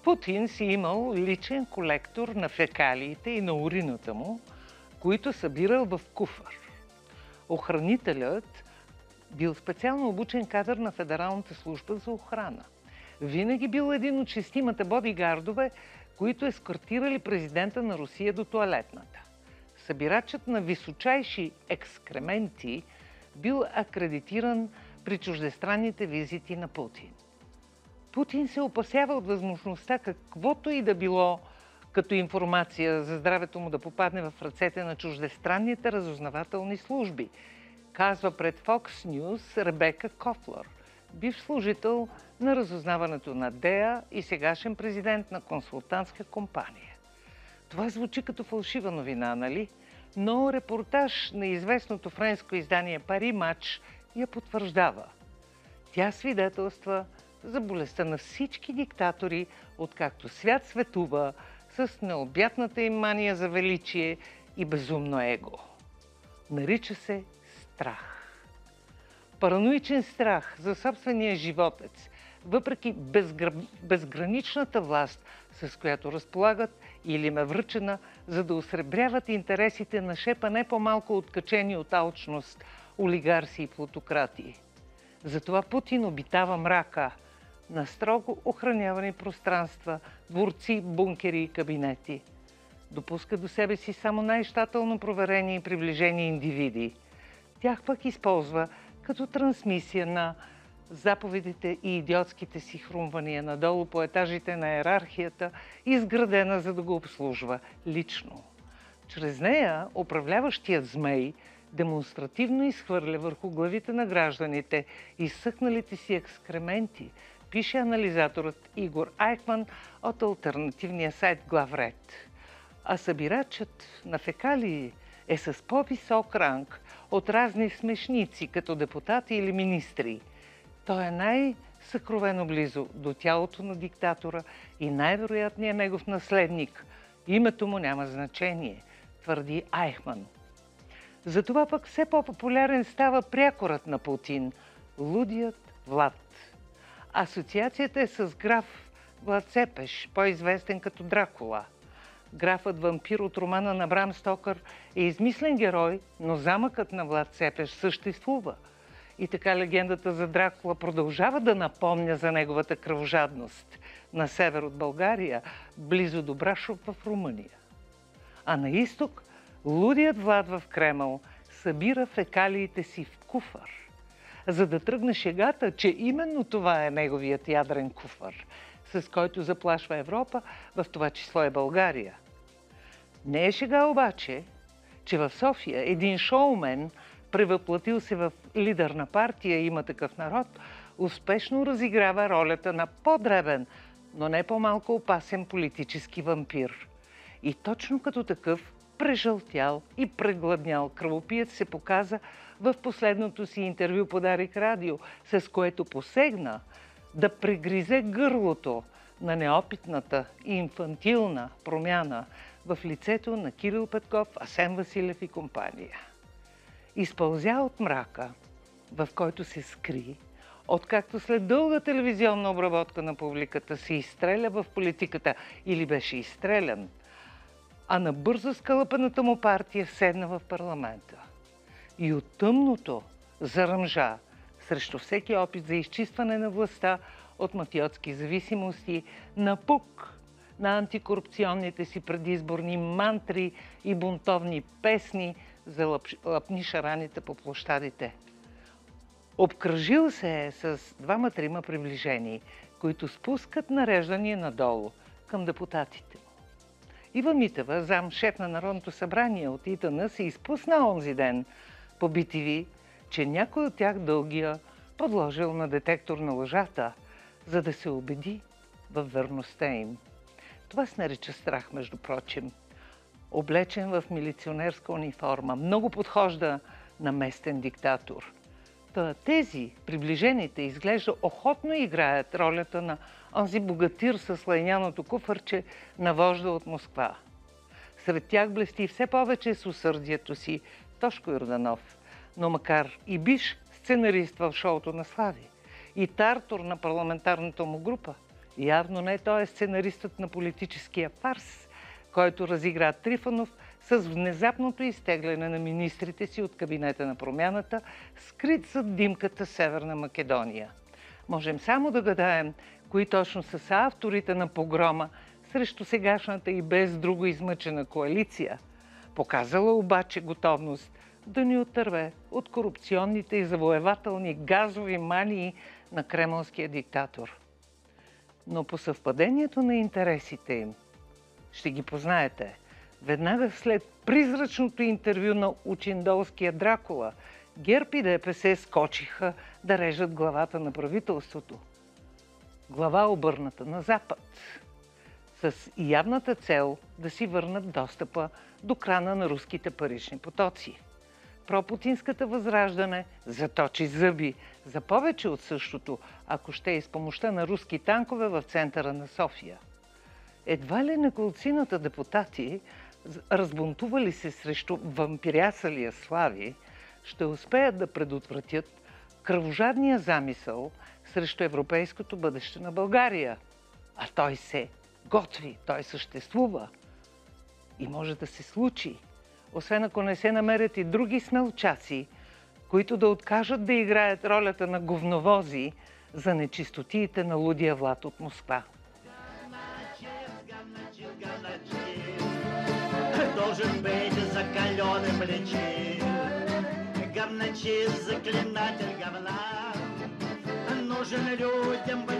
Путин си имал личен колектор на фекалиите и на урината му, които събирал в куфар. Охранителят бил специално обучен кадър на Федералната служба за охрана. Винаги бил един от шестимата бодигардове, които ескортирали президента на Русия до тоалетната. Събирачът на височайши екскременти бил акредитиран при чуждестранните визити на Путин. Путин се опасява от възможността каквото и да било като информация за здравето му да попадне в ръцете на чуждестранните разузнавателни служби, казва пред Fox News Ребека Кофлър, бивш служител на разузнаването на ДЕА и сегашен президент на консултантска компания. Това звучи като фалшива новина, нали? Но репортаж на известното френско издание Пари Мач я потвърждава. Тя свидетелства за болестта на всички диктатори, откакто свят светува с необятната им мания за величие и безумно его. Нарича се страх. Параноичен страх за собствения животец, въпреки безграничната власт, с която разполагат или им е връчена, за да осребряват интересите на шепа не по-малко откачени от алчност олигарси и плутократи. Затова Путин обитава мрака на строго охранявани пространства, дворци, бункери и кабинети. Допуска до себе си само най-щателно проверени и приближени индивиди. Тях пък използва като трансмисия на заповедите и идиотските си хрумвания надолу по етажите на йерархията, изградена за да го обслужва лично. Чрез нея управляващият змей демонстративно изхвърля върху главите на гражданите изсъхналите си екскременти, пише анализаторът Игор Айхман от алтернативния сайт Главред. А събирачът на фекалии е с по-висок ранг от разни смешници, като депутати или министри. Той е най-съкровено близо до тялото на диктатора и най-вероятният негов наследник. Името му няма значение, твърди Айхман. Затова пък все по-популярен става прякорът на Путин – лудият Влад. Асоциацията е с граф Влад Цепеш, по-известен като Дракула. Графът вампир от романа на Брам Стокър е измислен герой, но замъкът на Влад Цепеш съществува. И така легендата за Дракула продължава да напомня за неговата кръвожадност на север от България, близо до Брашов в Румъния. А на изток лудият Влад в Кремъл събира фекалиите си в куфар, за да тръгне шегата, че именно това е неговият ядрен куфар, с който заплашва Европа, в това число е България. Не е шега обаче, че в София един шоумен, превъплатил се в лидер на партия Има такъв народ, успешно разиграва ролята на по-дребен, но не по-малко опасен политически вампир. И точно като такъв прежълтял и прегладнял кръвопиец се показа в последното си интервю по Дарик Радио, с което посегна да прегризе гърлото на неопитната и инфантилна промяна в лицето на Кирил Петков, Асен Василев и компания. Изпълзя от мрака, в който се скри, откакто след дълга телевизионна обработка на публиката се изстреля в политиката или беше изстрелян, а на бързо скълъпената му партия седна в парламента. И от тъмното заръмжа срещу всеки опит за изчистване на властта от мафиотски зависимости, напук на антикорупционните си предизборни мантри и бунтовни песни за лъпни шараните по площадите. Обкръжил се е с двама-трима приближени, които спускат нареждания надолу към депутатите. Ива Митева, зам-шеф на Народното събрание от ИТН, се изпусна онзи ден по BTV, че някой от тях дългия подложил на детектор на лъжата, за да се убеди във верността им. Това се нарича страх, между прочим. Облечен в милиционерска униформа, много подхожда на местен диктатор. Тези, приближените, изглежда охотно играят ролята на онзи богатир с лайняното куфарче на вожда от Москва. Сред тях блести все повече с усърдието си Тошко Йорданов, но макар и бивш сценарист в шоуто на Слави и тартор на парламентарната му група, Явно не той е сценаристът на политическия фарс, който разигра Трифонов с внезапното изтегляне на министрите си от кабинета на промяната, скрит зад димката Северна Македония. Можем само да гадаем кои точно са авторите на погрома срещу сегашната и без друго измъчена коалиция, показала обаче готовност да ни отърве от корупционните и завоевателни газови мании на кремълския диктатор. Но по съвпадението на интересите им, ще ги познаете, веднага след призрачното интервю на учиндолския Дракула, ГЕРБ и ДПС скочиха да режат главата на правителството. Глава обърната на Запад, с явната цел да си върнат достъпа до крана на руските парични потоци. Пропутинската възраждане заточи зъби за повече от същото, ако ще и с помощта на руски танкове в центъра на София. Едва ли неколцината депутати, разбунтували се срещу вампирясалия Слави, ще успеят да предотвратят кръвожадния замисъл срещу европейското бъдеще на България. А той се готви, той съществува и може да се случи, освен ако не се намерят и други смелчаци, които да откажат да играят ролята на говновози за нечистотиите на лудия Влад от Москва. Должен быть закаленным лечить, говночист, заклинатель говна, нужен людям